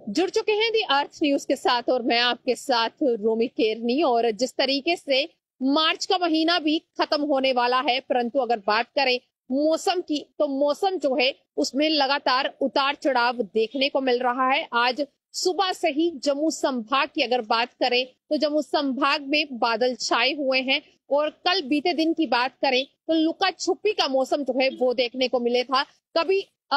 जुड़ चुके हैं दी अर्थ न्यूज के साथ और मैं आपके साथ रोमी केरनी। और जिस तरीके से मार्च का महीना भी खत्म होने वाला है, परंतु अगर बात करें मौसम की तो मौसम जो है उसमें लगातार उतार चढ़ाव देखने को मिल रहा है। आज सुबह से ही जम्मू संभाग की अगर बात करें तो जम्मू संभाग में बादल छाए हुए हैं और कल बीते दिन की बात करें तो लुका छुपी का मौसम जो है वो देखने को मिले था। कभी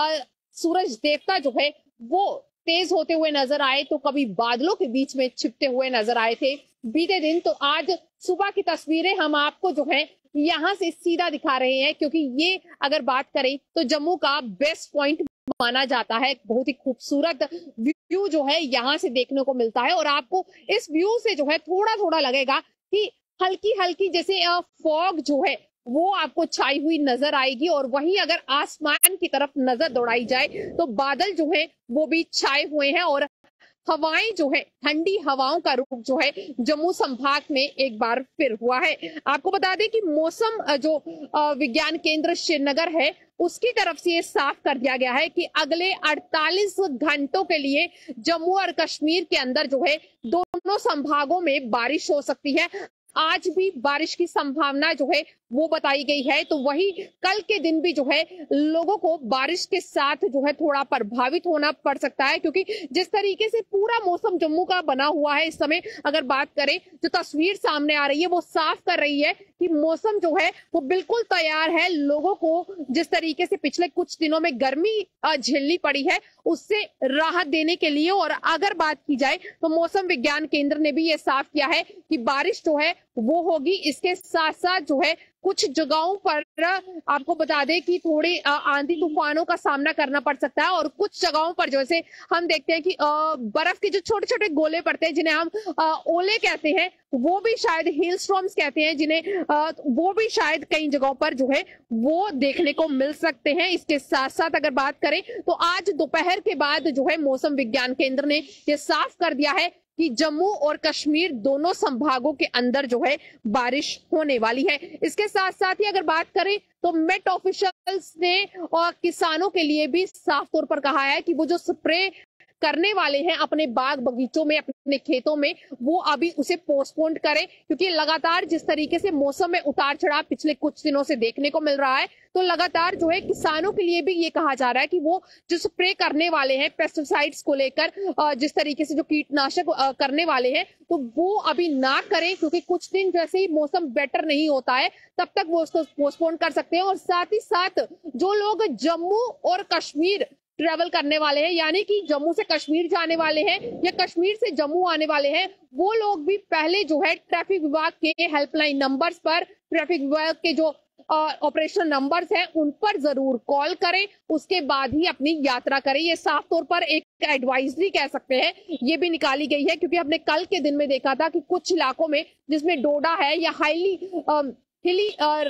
सूरज देवता जो है वो तेज होते हुए नजर आए तो कभी बादलों के बीच में छिपते हुए नजर आए थे बीते दिन। तो आज सुबह की तस्वीरें हम आपको जो है यहाँ से सीधा दिखा रहे हैं, क्योंकि ये अगर बात करें तो जम्मू का बेस्ट पॉइंट माना जाता है। बहुत ही खूबसूरत व्यू जो है यहाँ से देखने को मिलता है और आपको इस व्यू से जो है थोड़ा थोड़ा लगेगा कि हल्की हल्की जैसे फॉग जो है वो आपको छाई हुई नजर आएगी। और वहीं अगर आसमान की तरफ नजर दौड़ाई जाए तो बादल जो है वो भी छाए हुए हैं और हवाएं जो है ठंडी हवाओं का रुख जो है जम्मू संभाग में एक बार फिर हुआ है। आपको बता दें कि मौसम जो विज्ञान केंद्र श्रीनगर है उसकी तरफ से ये साफ कर दिया गया है कि अगले 48 घंटों के लिए जम्मू और कश्मीर के अंदर जो है दोनों संभागों में बारिश हो सकती है। आज भी बारिश की संभावना जो है वो बताई गई है। तो वही कल के दिन भी जो है लोगों को बारिश के साथ जो है थोड़ा प्रभावित होना पड़ सकता है, क्योंकि जिस तरीके से पूरा मौसम जम्मू का बना हुआ है इस समय अगर बात करें जो तस्वीर सामने आ रही है वो साफ कर रही है कि मौसम जो है वो बिल्कुल तैयार है। लोगों को जिस तरीके से पिछले कुछ दिनों में गर्मी झेलनी पड़ी है उससे राहत देने के लिए। और अगर बात की जाए तो मौसम विज्ञान केंद्र ने भी ये साफ किया है कि बारिश जो है वो होगी। इसके साथ साथ जो है कुछ जगहों पर आपको बता दें कि थोड़ी आंधी तूफानों का सामना करना पड़ सकता है और कुछ जगहों पर जैसे हम देखते हैं कि बर्फ के जो छोटे छोटे गोले पड़ते हैं जिन्हें हम ओले कहते हैं, वो भी शायद हिल स्टॉर्म्स कहते हैं जिन्हें वो भी शायद कई जगहों पर जो है वो देखने को मिल सकते हैं। इसके साथ साथ अगर बात करें तो आज दोपहर के बाद जो है मौसम विज्ञान केंद्र ने ये साफ कर दिया है कि जम्मू और कश्मीर दोनों संभागों के अंदर जो है बारिश होने वाली है। इसके साथ साथ ही अगर बात करें तो मेट ऑफिशियल्स ने और किसानों के लिए भी साफ तौर पर कहा है कि वो जो स्प्रे करने वाले हैं अपने बाग बगीचों में अपने खेतों में वो अभी उसे पोस्टपोन करें, क्योंकि लगातार जिस तरीके से मौसम में उतार चढ़ाव पिछले कुछ दिनों से देखने को मिल रहा है तो लगातार जो है किसानों के लिए भी ये कहा जा रहा है कि वो जो स्प्रे करने वाले हैं पेस्टिसाइड्स को लेकर जिस तरीके से जो कीटनाशक करने वाले हैं तो वो अभी ना करें, क्योंकि कुछ दिन जैसे ही मौसम बेटर नहीं होता है तब तक वो उसको पोस्टपोन कर सकते हैं। और साथ ही साथ जो लोग जम्मू और कश्मीर ट्रेवल करने वाले हैं यानी कि जम्मू से कश्मीर जाने वाले हैं या कश्मीर से जम्मू आने वाले हैं, वो लोग भी पहले जो है ट्रैफिक विभाग के हेल्पलाइन नंबर्स पर, ट्रैफिक विभाग के जो ऑपरेशन नंबर्स हैं उन पर जरूर कॉल करें, उसके बाद ही अपनी यात्रा करें। ये साफ तौर पर एक एडवाइजरी कह सकते हैं ये भी निकाली गई है, क्योंकि हमने कल के दिन में देखा था कि कुछ इलाकों में जिसमें डोडा है या हाईली हिली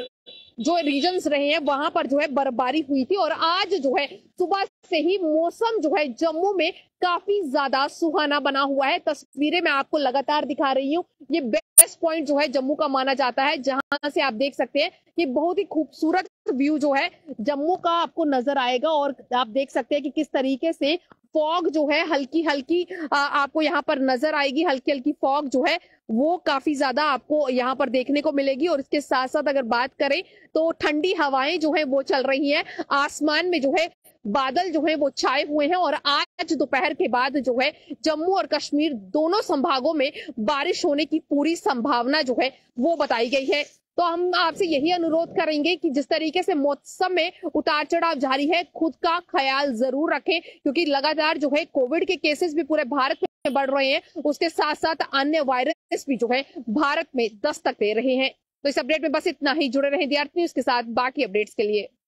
जो रीजन्स रहे हैं वहां पर जो है बर्फबारी हुई थी। और आज जो है सुबह से ही मौसम जो है जम्मू में काफी ज्यादा सुहाना बना हुआ है। तस्वीरें मैं आपको लगातार दिखा रही हूँ। ये बेस्ट पॉइंट जो है जम्मू का माना जाता है, जहां से आप देख सकते हैं कि बहुत ही खूबसूरत व्यू जो है जम्मू का आपको नजर आएगा। और आप देख सकते हैं कि किस तरीके से फॉग जो है हल्की हल्की आपको यहाँ पर नजर आएगी। हल्की हल्की फॉग जो है वो काफी ज्यादा आपको यहाँ पर देखने को मिलेगी। और इसके साथ साथ अगर बात करें तो ठंडी हवाएं जो है वो चल रही हैं, आसमान में जो है बादल जो है वो छाए हुए हैं। और आज दोपहर के बाद जो है जम्मू और कश्मीर दोनों संभागों में बारिश होने की पूरी संभावना जो है वो बताई गई है। तो हम आपसे यही अनुरोध करेंगे कि जिस तरीके से मौसम में उतार चढ़ाव जारी है खुद का ख्याल जरूर रखें, क्योंकि लगातार जो है कोविड के केसेस भी पूरे भारत में बढ़ रहे हैं, उसके साथ साथ अन्य वायरस भी जो है भारत में दस्तक दे रहे हैं। तो इस अपडेट में बस इतना ही। जुड़े रहें दी अर्थ न्यूज के साथ बाकी अपडेट्स के लिए।